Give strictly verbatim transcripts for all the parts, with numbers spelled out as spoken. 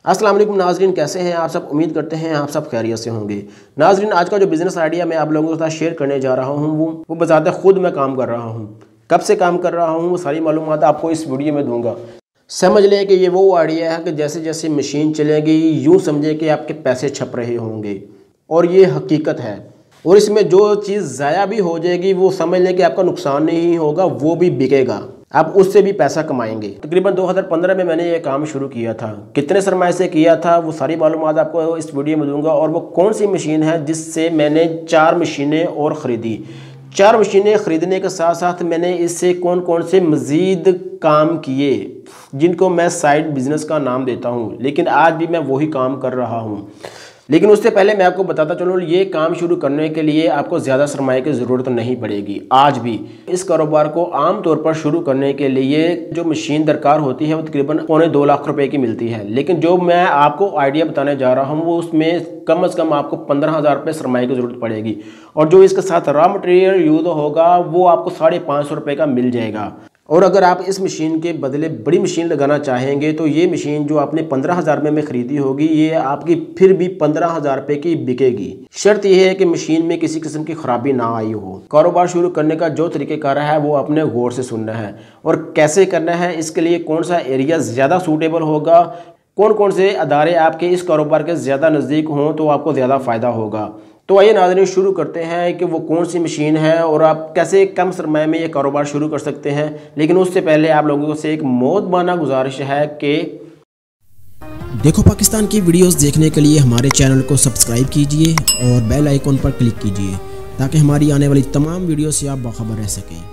अस्सलाम वालेकुम नाजरीन, कैसे हैं आप सब। उम्मीद करते हैं आप सब खैरियत से होंगे। नाजरीन, आज का जो बिज़नेस आइडिया मैं आप लोगों के साथ शेयर करने जा रहा हूं वो वो बजाते खुद मैं काम कर रहा हूं। कब से काम कर रहा हूं वो सारी मालूमात आपको इस वीडियो में दूंगा। समझ लें कि ये वो आइडिया है कि जैसे जैसे मशीन चलेगी यूँ समझे कि आपके पैसे छप रहे होंगे, और ये हकीकत है। और इसमें जो चीज़ ज़ाया भी हो जाएगी वो समझ लें कि आपका नुकसान नहीं होगा, वो भी बिकेगा, आप उससे भी पैसा कमाएंगे। तकरीबन दो हज़ार पंद्रह में मैंने ये काम शुरू किया था। कितने सरमाए से किया था वो सारी मालूमात आपको इस वीडियो में दूंगा। और वो कौन सी मशीन है जिससे मैंने चार मशीनें और ख़रीदी। चार मशीनें ख़रीदने के साथ साथ मैंने इससे कौन कौन से मज़ीद काम किए जिनको मैं साइड बिज़नेस का नाम देता हूँ, लेकिन आज भी मैं वही काम कर रहा हूँ। लेकिन उससे पहले मैं आपको बताता चलूँ, ये काम शुरू करने के लिए आपको ज़्यादा सरमाए की ज़रूरत नहीं पड़ेगी। आज भी इस कारोबार को आम तौर पर शुरू करने के लिए जो मशीन दरकार होती है वो तकरीबन पौने दो लाख रुपए की मिलती है। लेकिन जो मैं आपको आइडिया बताने जा रहा हूँ वो उसमें कम अज़ कम आपको पंद्रह हज़ार रुपये सरमाए की ज़रूरत पड़ेगी। और जो इसके साथ रॉ मटेरियल यूज़ होगा वो आपको साढ़े पाँच सौ रुपये का मिल जाएगा। और अगर आप इस मशीन के बदले बड़ी मशीन लगाना चाहेंगे तो ये मशीन जो आपने पंद्रह हज़ार रुपये में ख़रीदी होगी ये आपकी फिर भी पंद्रह हज़ार रुपये की बिकेगी। शर्त यह है कि मशीन में किसी किस्म की ख़राबी ना आई हो। कारोबार शुरू करने का जो तरीक़ेकार है वो अपने गौर से सुनना है, और कैसे करना है, इसके लिए कौन सा एरिया ज़्यादा सूटेबल होगा, कौन कौन से अदारे आपके इस कारोबार के ज़्यादा नज़दीक हों तो आपको ज़्यादा फ़ायदा होगा। तो आइए नाज़रीन शुरू करते हैं कि वो कौन सी मशीन है और आप कैसे कम सरमाए में ये कारोबार शुरू कर सकते हैं। लेकिन उससे पहले आप लोगों से एक मोहब्बाना गुजारिश है कि देखो पाकिस्तान की वीडियोस देखने के लिए हमारे चैनल को सब्सक्राइब कीजिए और बेल आइकॉन पर क्लिक कीजिए ताकि हमारी आने वाली तमाम वीडियो से आप बाखबर रह सकें।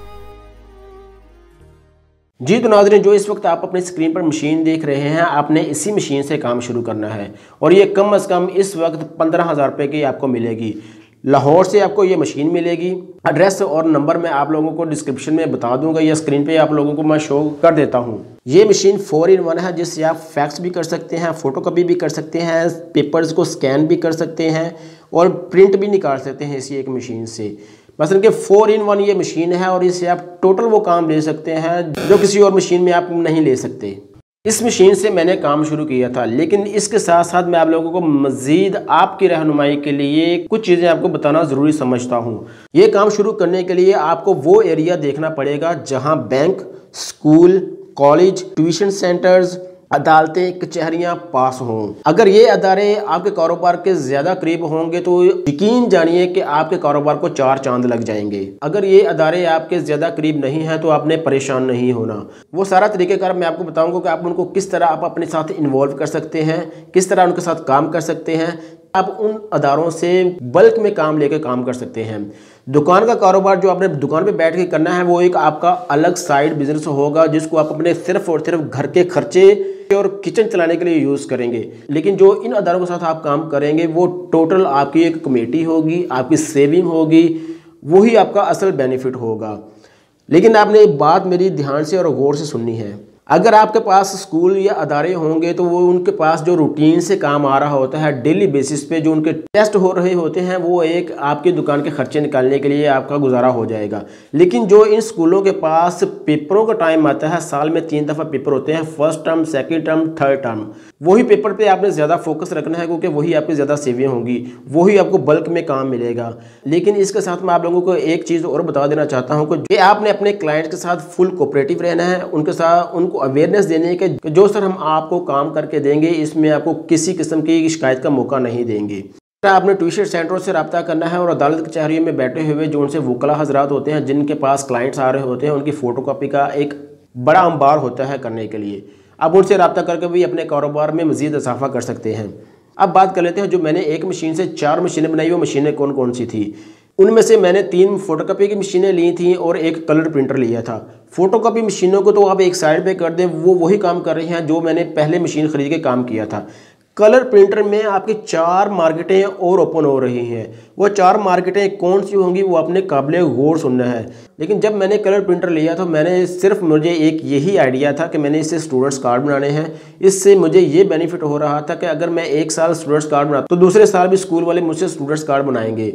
जी तो नाज़रीन, जो इस वक्त आप अपनी स्क्रीन पर मशीन देख रहे हैं, आपने इसी मशीन से काम शुरू करना है। और ये कम अज़ कम इस वक्त पंद्रह हज़ार रुपये की आपको मिलेगी। लाहौर से आपको ये मशीन मिलेगी। एड्रेस और नंबर मैं आप लोगों को डिस्क्रिप्शन में बता दूंगा या स्क्रीन पे आप लोगों को मैं शो कर देता हूँ। ये मशीन फोर इन वन है जिससे आप फैक्स भी कर सकते हैं, फ़ोटोकॉपी भी कर सकते हैं, पेपर्स को स्कैन भी कर सकते हैं और प्रिंट भी निकाल सकते हैं इसी एक मशीन से। मसलन कि फोर इन वन ये मशीन है और इससे आप टोटल वो काम ले सकते हैं जो किसी और मशीन में आप नहीं ले सकते। इस मशीन से मैंने काम शुरू किया था, लेकिन इसके साथ साथ मैं आप लोगों को मज़ीद आपकी रहनुमाई के लिए कुछ चीज़ें आपको बताना ज़रूरी समझता हूँ। ये काम शुरू करने के लिए आपको वो एरिया देखना पड़ेगा जहाँ bank, school, college, tuition centres, अदालतें, कचहरियां पास हों। अगर ये अदारे आपके कारोबार के ज़्यादा करीब होंगे तो यकीन जानिए कि आपके कारोबार को चार चांद लग जाएंगे। अगर ये अदारे आपके ज़्यादा करीब नहीं हैं तो आपने परेशान नहीं होना। वो सारा तरीक़ेकार मैं आपको बताऊंगा कि आप उनको किस तरह आप अपने साथ इन्वॉल्व कर सकते हैं, किस तरह उनके साथ काम कर सकते हैं। आप उन अदारों से बल्क में काम लेकर काम कर सकते हैं। दुकान का कारोबार जो आपने दुकान पे बैठ के करना है वो एक आपका अलग साइड बिजनेस होगा जिसको आप अपने सिर्फ और सिर्फ घर के खर्चे और किचन चलाने के लिए यूज़ करेंगे। लेकिन जो इन अदारों के साथ आप काम करेंगे वो टोटल आपकी एक कमेटी होगी, आपकी सेविंग होगी, वही आपका असल बेनिफिट होगा। लेकिन आपने एक बात मेरी ध्यान से और गौर से सुननी है। अगर आपके पास स्कूल या अदारे होंगे तो वो उनके पास जो रूटीन से काम आ रहा होता है, डेली बेसिस पे जो उनके टेस्ट हो रहे होते हैं, वो एक आपकी दुकान के खर्चे निकालने के लिए आपका गुजारा हो जाएगा। लेकिन जो इन स्कूलों के पास पेपरों का टाइम आता है, साल में तीन दफ़ा पेपर होते हैं, first term, second term, third term, वही पेपर पर आपने ज़्यादा फोकस रखना है क्योंकि वही आपकी ज़्यादा सेविंग होगी, वही आपको बल्क में काम मिलेगा। लेकिन इसके साथ मैं आप लोगों को एक चीज़ और बता देना चाहता हूँ कि आपने अपने क्लाइंट्स के साथ फुल कोऑपरेटिव रहना है, उनके साथ उनको अवेयरनेस देने के जो सर हम आपको काम करके देंगे इसमें आपको किसी किस्म की शिकायत का मौका नहीं देंगे। आपने ट्यूशन सेंटरों से रब्ता करना है और अदालत कचहरियों में बैठे हुए जो उनसे वकला हजरात होते हैं जिनके पास क्लाइंट्स आ रहे होते हैं, उनकी फ़ोटोकॉपी का एक बड़ा अंबार होता है करने के लिए। आप उनसे रब्ता करके भी अपने कारोबार में मज़ीद इजाफा कर सकते हैं। अब बात कर लेते हैं जो मैंने एक मशीन से चार मशीनें बनाई वो मशीनें कौन कौन सी थी। उनमें से मैंने तीन फोटोकॉपी की मशीनें ली थी और एक कलर प्रिंटर लिया था। फोटोकॉपी मशीनों को तो आप एक साइड पे कर दें, वो वही काम कर रही हैं जो मैंने पहले मशीन खरीद के काम किया था। कलर प्रिंटर में आपकी चार मार्केटें और ओपन हो रही हैं। वो चार मार्केटें कौन सी होंगी वो अपने काबिल गौर सुनना है। लेकिन जब मैंने कलर प्रिंटर लिया तो मैंने सिर्फ मुझे एक यही आइडिया था कि मैंने इससे स्टूडेंट्स कार्ड बनाने हैं। इससे मुझे ये बेनिफिट हो रहा था कि अगर मैं एक साल स्टूडेंट्स कार्ड बनाता तो दूसरे साल भी स्कूल वाले मुझसे स्टूडेंट्स कार्ड बनाएंगे।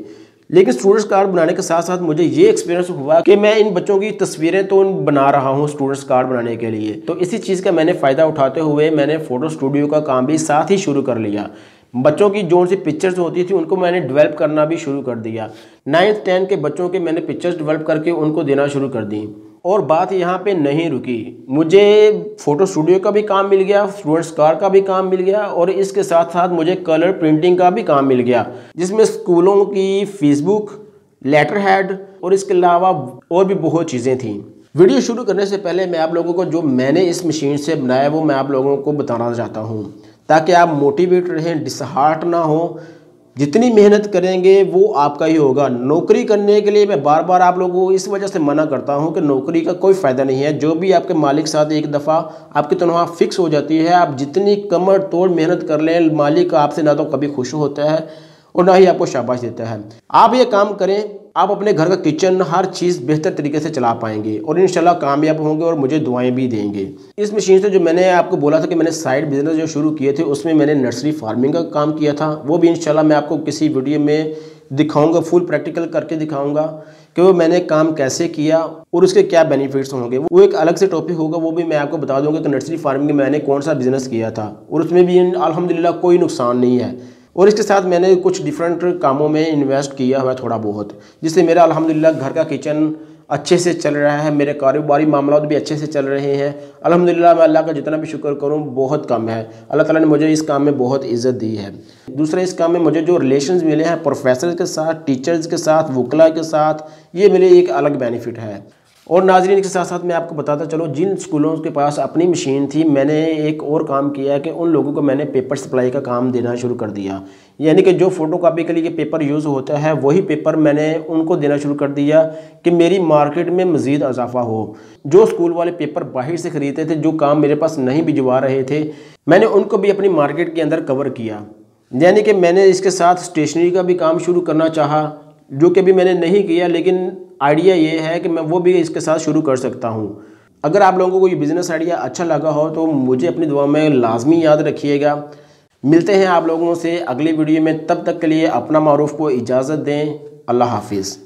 लेकिन स्टूडेंट्स कार्ड बनाने के साथ साथ मुझे ये एक्सपीरियंस हुआ कि मैं इन बच्चों की तस्वीरें तो बना रहा हूँ स्टूडेंट्स कार्ड बनाने के लिए, तो इसी चीज़ का मैंने फ़ायदा उठाते हुए मैंने फ़ोटो स्टूडियो का काम भी साथ ही शुरू कर लिया। बच्चों की जो सी पिक्चर्स होती थी उनको मैंने डेवलप करना भी शुरू कर दिया। नाइन्थ टेंथ के बच्चों के मैंने पिक्चर्स डेवलप करके उनको देना शुरू कर दी। और बात यहाँ पे नहीं रुकी, मुझे फ़ोटो स्टूडियो का भी काम मिल गया, स्टूडेंट्स कार्ड का भी काम मिल गया और इसके साथ साथ मुझे कलर प्रिंटिंग का भी काम मिल गया, जिसमें स्कूलों की फेसबुक, लेटर हेड और इसके अलावा और भी बहुत चीज़ें थीं। वीडियो शुरू करने से पहले मैं आप लोगों को जो मैंने इस मशीन से बनाया वो मैं आप लोगों को बताना चाहता हूँ, ताकि आप मोटिवेट रहें, डिसहार्ट ना हो। जितनी मेहनत करेंगे वो आपका ही होगा। नौकरी करने के लिए मैं बार बार आप लोगों को इस वजह से मना करता हूं कि नौकरी का कोई फ़ायदा नहीं है। जो भी आपके मालिक साथ एक दफ़ा आपकी तनख्वाह फिक्स हो जाती है, आप जितनी कमर तोड़ मेहनत कर लें, मालिक आपसे ना तो कभी खुश होता है और ना ही आपको शाबाश देता है। आप ये काम करें, आप अपने घर का किचन हर चीज़ बेहतर तरीके से चला पाएंगे और इंशाल्लाह कामयाब होंगे और मुझे दुआएं भी देंगे। इस मशीन से जो मैंने आपको बोला था कि मैंने साइड बिजनेस जो शुरू किए थे उसमें मैंने नर्सरी फार्मिंग का काम किया था, वो भी इंशाल्लाह मैं आपको किसी वीडियो में दिखाऊंगा, फुल प्रैक्टिकल करके दिखाऊंगा कि वो मैंने काम कैसे किया और उसके क्या बेनिफिट्स होंगे। वो एक अलग से टॉपिक होगा, वो भी मैं आपको बता दूंगा कि नर्सरी फार्मिंग में मैंने कौन सा बिजनेस किया था और उसमें भी अल्हम्दुलिल्लाह कोई नुकसान नहीं है। और इसके साथ मैंने कुछ डिफरेंट कामों में इन्वेस्ट किया हुआ थोड़ा बहुत, जिससे मेरा अल्हम्दुलिल्लाह घर का किचन अच्छे से चल रहा है, मेरे कारोबारी मामला भी अच्छे से चल रहे हैं। अल्हम्दुलिल्लाह मैं अल्लाह का जितना भी शुक्र करूं बहुत कम है। अल्लाह ताला ने मुझे इस काम में बहुत इज़्ज़त दी है। दूसरा, इस काम में मुझे जो रिलेशंस मिले हैं प्रोफेसर के साथ, टीचर्स के साथ, वकला के साथ, ये मेरे एक अलग बेनिफिट है। और नाज़रीन के साथ साथ मैं आपको बताता चलो, जिन स्कूलों के पास अपनी मशीन थी, मैंने एक और काम किया है कि उन लोगों को मैंने पेपर सप्लाई का काम देना शुरू कर दिया। यानी कि जो फ़ोटोकॉपी के लिए पेपर यूज़ होता है वही पेपर मैंने उनको देना शुरू कर दिया कि मेरी मार्केट में मज़ीद इजाफा हो। जो स्कूल वाले पेपर बाहर से ख़रीदते थे, जो काम मेरे पास नहीं भिजवा रहे थे, मैंने उनको भी अपनी मार्केट के अंदर कवर किया। यानी कि मैंने इसके साथ स्टेशनरी का भी काम शुरू करना चाहा, जो कि अभी मैंने नहीं किया, लेकिन आइडिया ये है कि मैं वो भी इसके साथ शुरू कर सकता हूँ। अगर आप लोगों को ये बिज़नेस आइडिया अच्छा लगा हो तो मुझे अपनी दुआ में लाजमी याद रखिएगा। मिलते हैं आप लोगों से अगली वीडियो में, तब तक के लिए अपना मारूफ को इजाज़त दें। अल्लाह हाफिज़।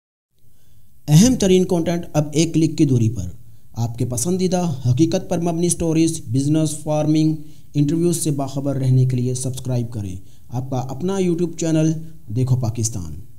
अहम तरीन कंटेंट अब एक क्लिक की दूरी पर। आपके पसंदीदा हकीकत पर मबनी स्टोरीज, बिजनेस, फार्मिंग, इंटरव्यूज से बाखबर रहने के लिए सब्सक्राइब करें आपका अपना यूट्यूब चैनल देखो पाकिस्तान।